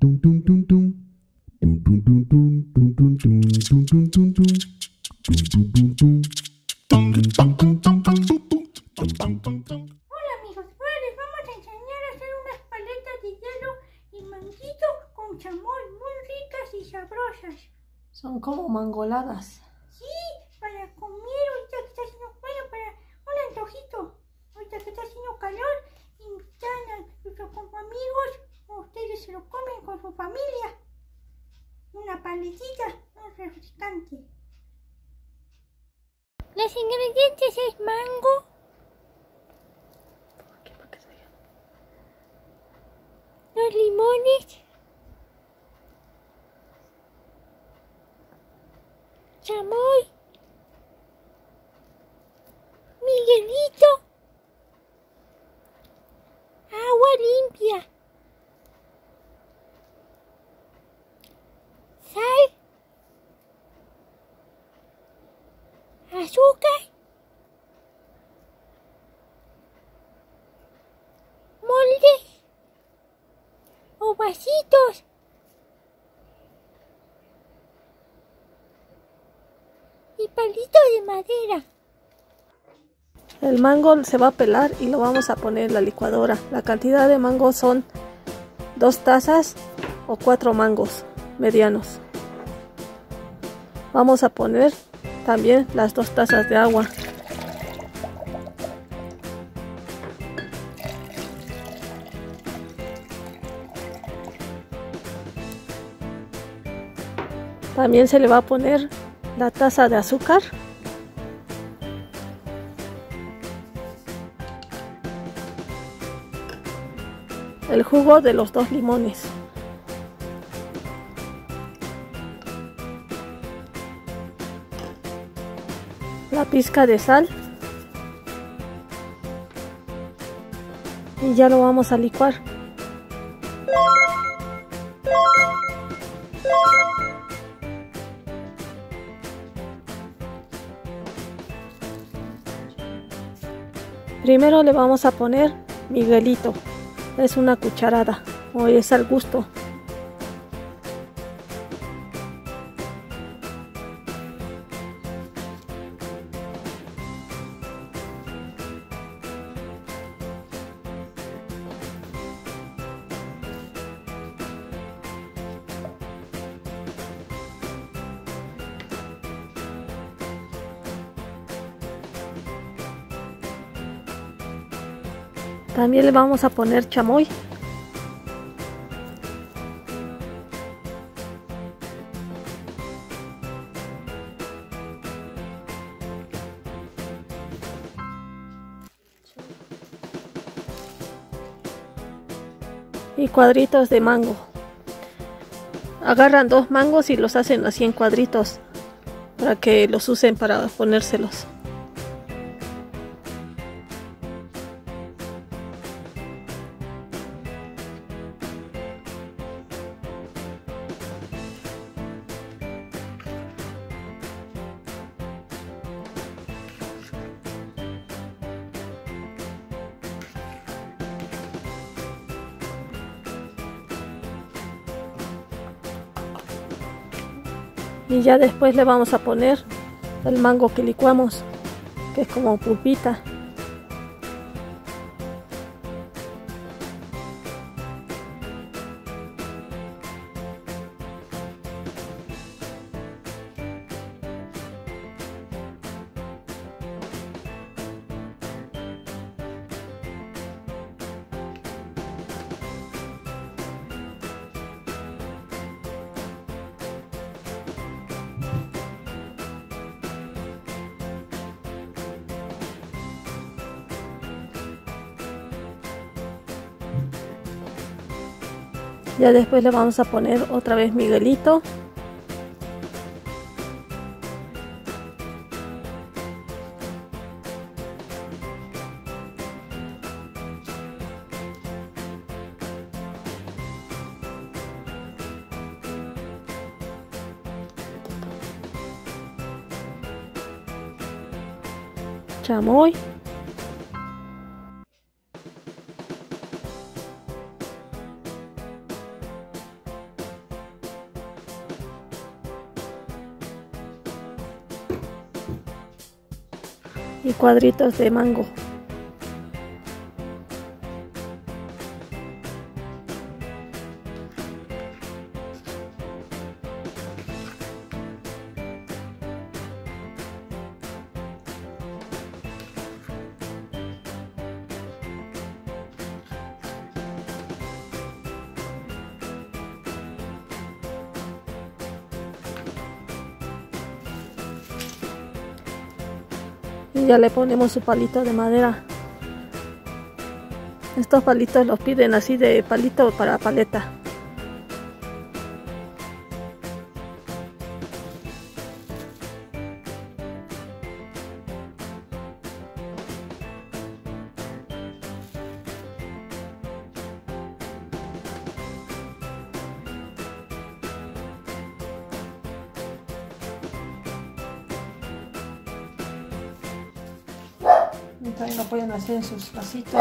amigos, ahora les vamos a enseñar a hacer unas paletas de hielo y manguito con chamoy, muy ricas y sabrosas. Son como mangoladas. Sí, para comer ahorita que está haciendo, bueno, para un antojito, ahorita que está haciendo calor, invitan a sus amigos, o ustedes se lo comen con su familia. Una paletita muy refrescante. Los ingredientes es mango, los limones, chamoy, Miguelito, agua limpia, sal, azúcar, moldes o vasitos. Y palitos de madera. El mango se va a pelar y lo vamos a poner en la licuadora. La cantidad de mango son 2 tazas o 4 mangos medianos. Vamos a poner también las 2 tazas de agua. También se le va a poner la taza de azúcar. El jugo de los 2 limones. La pizca de sal. Y ya lo vamos a licuar. Primero le vamos a poner Miguelito, es una cucharada o es al gusto. También le vamos a poner chamoy. Y cuadritos de mango. Agarran 2 mangos y los hacen así en cuadritos para que los usen para ponérselos. Y ya después le vamos a poner el mango que licuamos, que es como pulpita. Ya después le vamos a poner otra vez Miguelito. Chamoy. y cuadritos de mango. Y ya le ponemos su palito de madera. Estos palitos los piden así de palito para paleta. Y también lo pueden hacer en sus vasitos.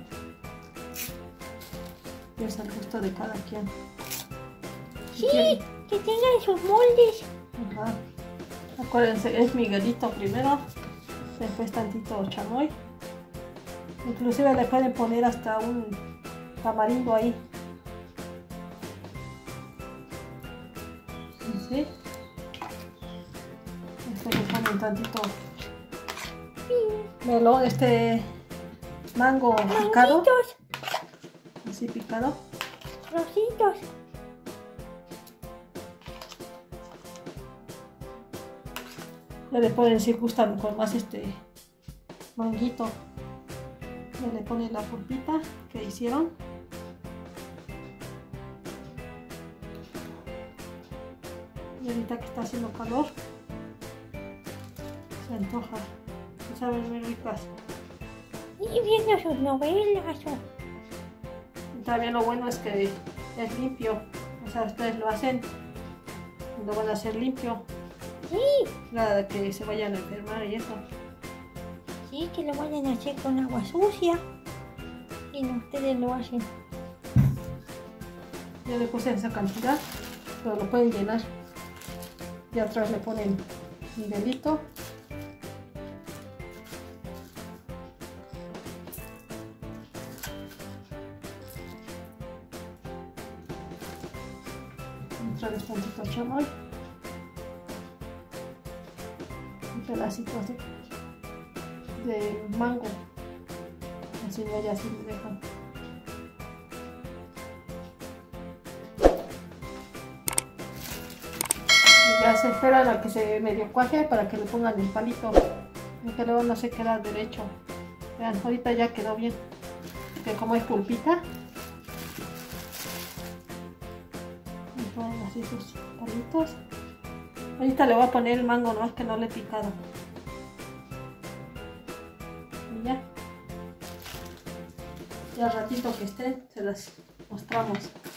Es al gusto de cada quien. Sí, que tengan sus moldes. Ajá. Acuérdense, es Miguelito primero, después tantito chamoy. Inclusive le pueden poner hasta un tamarindo ahí. ¿Sí? Después le ponen tantito melón, mango picado. Manguitos, Así picado. rositos. Ya le ponen, si gustan con más manguito. Ya le ponen la pulpita que hicieron. Y ahorita que está haciendo calor, se antoja. Saben muy ricas. Y viendo sus novelas. Y también lo bueno es que es limpio. O sea, ustedes lo hacen, lo van a hacer limpio. Sí, Nada de que se vayan a enfermar y eso. sí, que lo vayan a hacer con agua sucia. Y no, ustedes lo hacen. Ya le puse esa cantidad, pero lo pueden llenar. Y atrás le ponen Miguelito. Entrarles tantito chamoy. Y pedacitos de mango. Así no, ya sí me dejan. Y ya se esperan a que se medio cuaje para que le pongan el palito. Que luego no se queda derecho. Vean, ahorita ya quedó bien. Que como es pulpita. Y ponen así sus palitos. Ahorita le voy a poner el mango, no es que no le he picado. Y ya. Ya al ratito que estén, se las mostramos. Sí.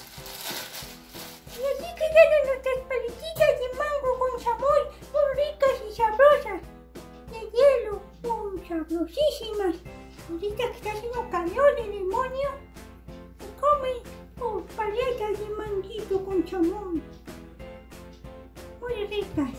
Y así quedaron nuestras paletitas de mango con chamoy, muy ricas y sabrosas. De hielo, muy sabrosísimas. Ahorita que está haciendo calor el demonio, se comen paletas de manguito con chamoy. Muy ricas.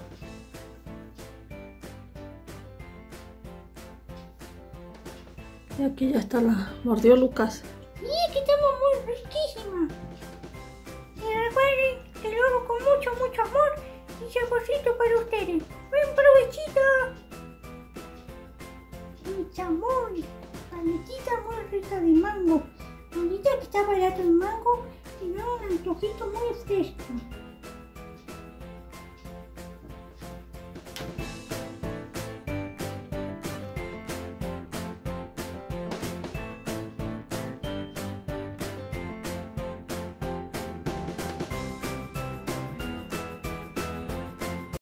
Y aquí ya está la mordió Lucas. Sí, que estamos muy riquísimas. Y recuerden que lo hago con mucho, mucho amor y saborcito para ustedes. ¡Buen provechito! Mi chamoy, paletita muy rica de mango. Ahorita que está barato el mango, tiene un antojito muy fresco.